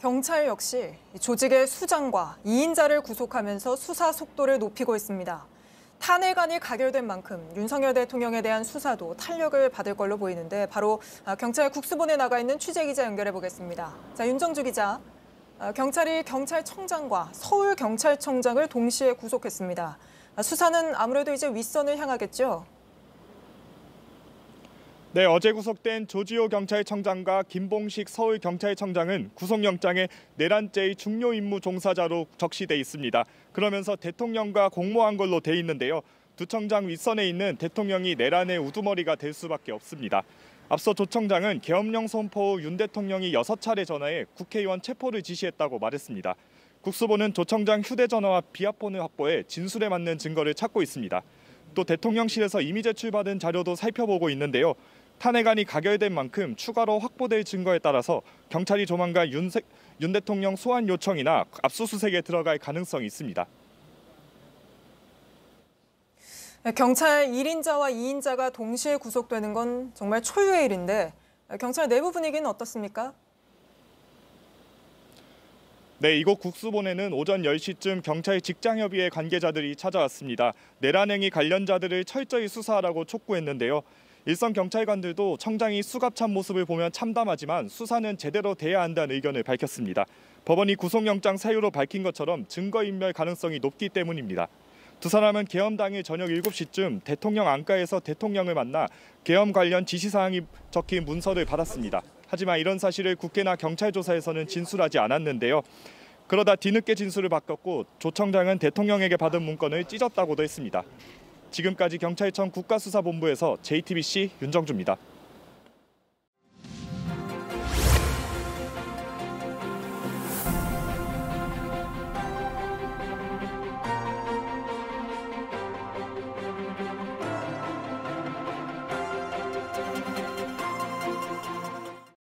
경찰 역시 조직의 수장과 2인자를 구속하면서 수사 속도를 높이고 있습니다. 탄핵안이 가결된 만큼 윤석열 대통령에 대한 수사도 탄력을 받을 걸로 보이는데 바로 경찰 국수본에 나가 있는 취재기자 연결해 보겠습니다. 자, 윤정주 기자. 경찰이 경찰청장과 서울경찰청장을 동시에 구속했습니다. 수사는 아무래도 이제 윗선을 향하겠죠? 네, 어제 구속된 조지호 경찰청장과 김봉식 서울경찰청장은 구속영장에 내란죄의 중요 임무 종사자로 적시돼 있습니다. 그러면서 대통령과 공모한 걸로 돼 있는데요. 두 청장 윗선에 있는 대통령이 내란의 우두머리가 될 수밖에 없습니다. 앞서 조 청장은 계엄령 선포 후 윤 대통령이 6차례 전화해 국회의원 체포를 지시했다고 말했습니다. 국수본은 조 청장 휴대전화와 비아폰을 확보해 진술에 맞는 증거를 찾고 있습니다. 또 대통령실에서 이미 제출받은 자료도 살펴보고 있는데요. 탄핵안이 가결된 만큼 추가로 확보될 증거에 따라서 경찰이 조만간 윤 대통령 소환 요청이나 압수수색에 들어갈 가능성이 있습니다. 경찰 1인자와 2인자가 동시에 구속되는 건 정말 초유의 일인데 경찰 내부 분위기는 어떻습니까? 네, 이곳 국수본에는 오전 10시쯤 경찰 직장협의회 관계자들이 찾아왔습니다. 내란행위 관련자들을 철저히 수사하라고 촉구했는데요. 일선 경찰관들도 청장이 수갑찬 모습을 보면 참담하지만 수사는 제대로 돼야 한다는 의견을 밝혔습니다. 법원이 구속영장 사유로 밝힌 것처럼 증거인멸 가능성이 높기 때문입니다. 두 사람은 계엄 당일 저녁 7시쯤 대통령 안가에서 대통령을 만나 계엄 관련 지시사항이 적힌 문서를 받았습니다. 하지만 이런 사실을 국회나 경찰 조사에서는 진술하지 않았는데요. 그러다 뒤늦게 진술을 바꿨고 조 청장은 대통령에게 받은 문건을 찢었다고도 했습니다. 지금까지 경찰청 국가수사본부에서 JTBC 윤정주입니다.